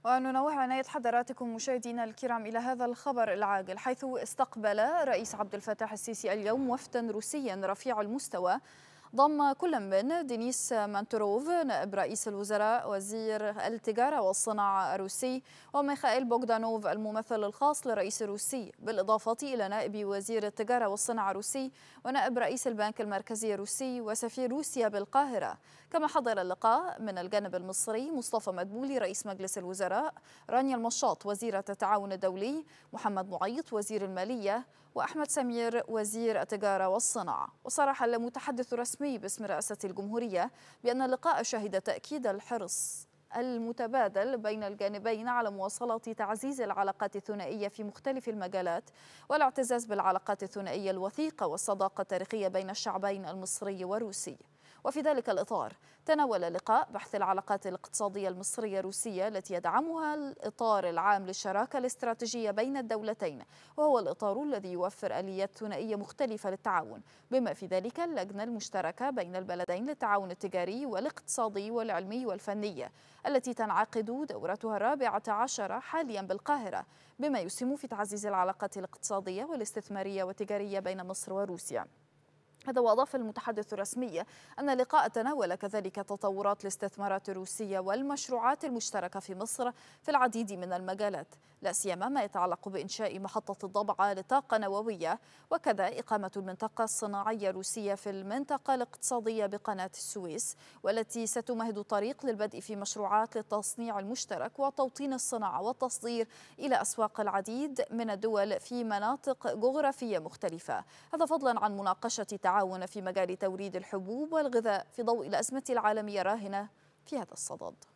وننوه عناية حضراتكم مشاهدينا الكرام إلى هذا الخبر العاجل، حيث استقبل رئيس عبد الفتاح السيسي اليوم وفدا روسيا رفيع المستوى ضم كل من دينيس مانتوروف نائب رئيس الوزراء وزير التجارة والصناعة الروسي، وميخائيل بوغدانوف الممثل الخاص للرئيس الروسي، بالإضافة إلى نائب وزير التجارة والصناعة الروسي ونائب رئيس البنك المركزي الروسي وسفير روسيا بالقاهرة. كما حضر اللقاء من الجانب المصري مصطفى مدبولي رئيس مجلس الوزراء، رانيا المشاط وزيرة التعاون الدولي، محمد معيط وزير المالية، وأحمد سمير وزير التجارة والصناعة. وصرح المتحدث الرسمي باسم رئاسة الجمهورية بأن اللقاء شهد تأكيد الحرص المتبادل بين الجانبين على مواصلة تعزيز العلاقات الثنائية في مختلف المجالات، والاعتزاز بالعلاقات الثنائية الوثيقة والصداقة التاريخية بين الشعبين المصري والروسي. وفي ذلك الإطار تناول اللقاء بحث العلاقات الاقتصادية المصرية روسية التي يدعمها الإطار العام للشراكة الاستراتيجية بين الدولتين، وهو الإطار الذي يوفر آليات ثنائية مختلفة للتعاون، بما في ذلك اللجنة المشتركة بين البلدين للتعاون التجاري والاقتصادي والعلمي والفني، التي تنعقد دورتها 14 حاليا بالقاهرة، بما يسهم في تعزيز العلاقات الاقتصادية والاستثمارية والتجارية بين مصر وروسيا. هذا، وأضاف المتحدث الرسمي أن اللقاء تناول كذلك تطورات الاستثمارات الروسية والمشروعات المشتركة في مصر في العديد من المجالات، لا سيما ما يتعلق بإنشاء محطة الضبعة للطاقة النووية، وكذا إقامة المنطقة الصناعية الروسية في المنطقة الاقتصادية بقناة السويس، والتي ستمهد الطريق للبدء في مشروعات للتصنيع المشترك وتوطين الصناعة والتصدير إلى أسواق العديد من الدول في مناطق جغرافية مختلفة. هذا فضلا عن مناقشة تعاون في مجال توريد الحبوب والغذاء في ضوء الأزمة العالمية الراهنة في هذا الصدد.